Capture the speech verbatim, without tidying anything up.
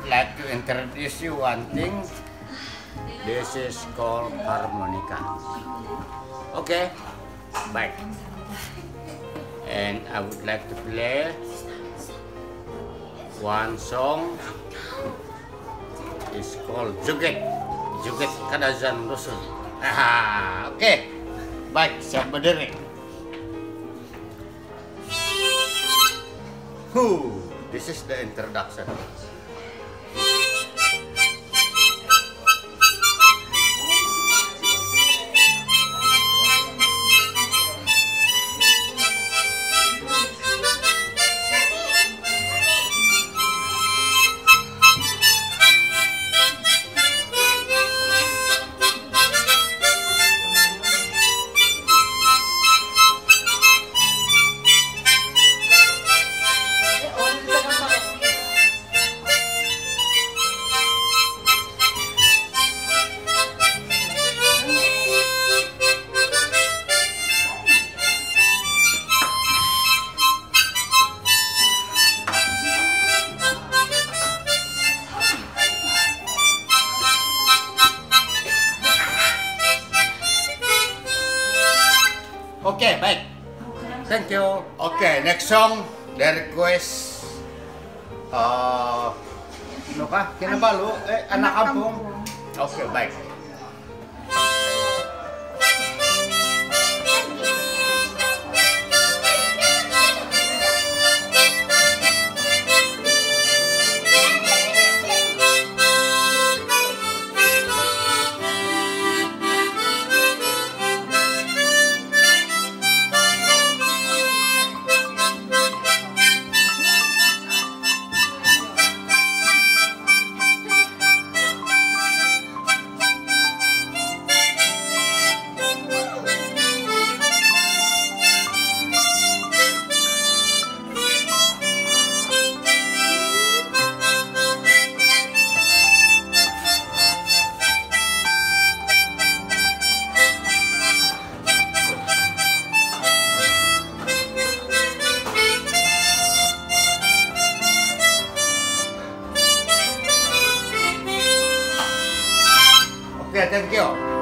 like to introduce you one thing. This is called harmonica. Okay, baik. And I would like to play one song. It's called Joget. Joget Kadazan Rusul. Ah, oke. Okay. Baik, siap berdiri. Whew, this is the introduction. Oke, okay, baik. Thank you. Oke, okay, next song dari request uh, Nuka, Kinabalu, eh, anak kampung. Oke, okay, baik. Oke, okay, thank you.